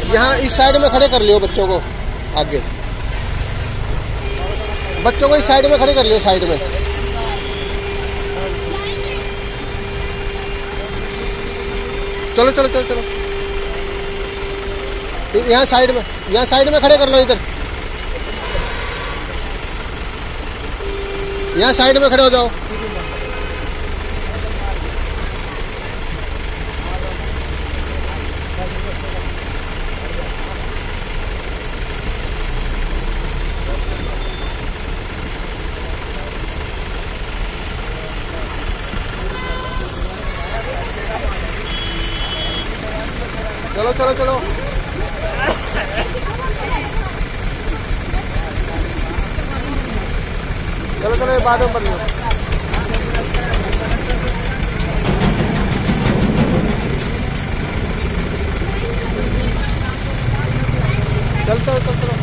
यहाँ इस साइड में खड़े कर लियो बच्चों को, आगे बच्चों को इस साइड में खड़े कर लियो, साइड में। चलो चलो चलो चलो, यहाँ साइड में खड़े कर लो, इधर यहाँ साइड में खड़े हो जाओ। चलो चलो चलो, चलो चलो, ये बाद में कर लो। चल चलो चलो चलो।